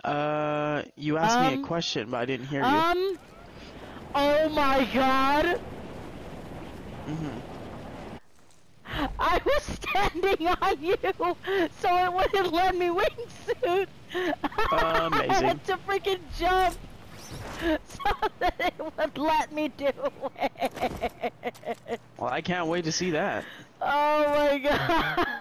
You asked me a question, but I didn't hear you. Oh my god! I was standing on you, so it wouldn't let me wingsuit. I Amazing. had to freaking jump so that it would let me do it. Well, I can't wait to see that. Oh my god!